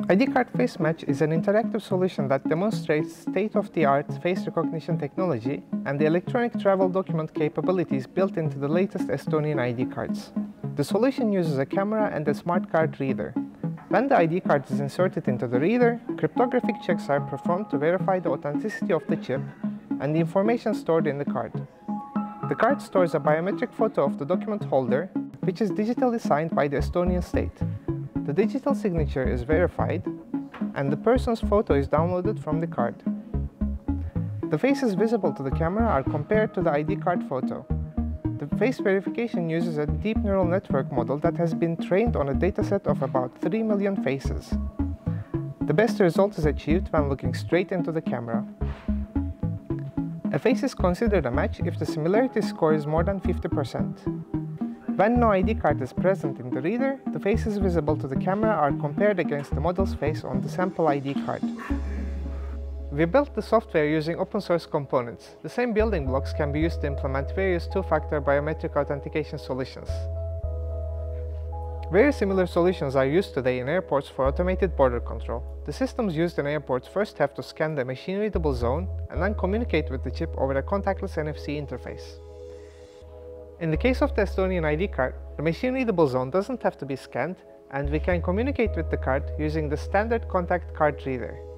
ID card face match is an interactive solution that demonstrates state-of-the-art face recognition technology and the electronic travel document capabilities built into the latest Estonian ID cards. The solution uses a camera and a smart card reader. When the ID card is inserted into the reader, cryptographic checks are performed to verify the authenticity of the chip and the information stored in the card. The card stores a biometric photo of the document holder, which is digitally signed by the Estonian state. The digital signature is verified, and the person's photo is downloaded from the card. The faces visible to the camera are compared to the ID card photo. The face verification uses a deep neural network model that has been trained on a dataset of about 3 million faces. The best result is achieved when looking straight into the camera. A face is considered a match if the similarity score is more than 50%. When no ID card is present in the reader, the faces visible to the camera are compared against the model's face on the sample ID card. We built the software using open source components. The same building blocks can be used to implement various two-factor biometric authentication solutions. Very similar solutions are used today in airports for automated border control. The systems used in airports first have to scan the machine-readable zone and then communicate with the chip over a contactless NFC interface. In the case of the Estonian ID card, the machine-readable zone doesn't have to be scanned, and we can communicate with the card using the standard contact card reader.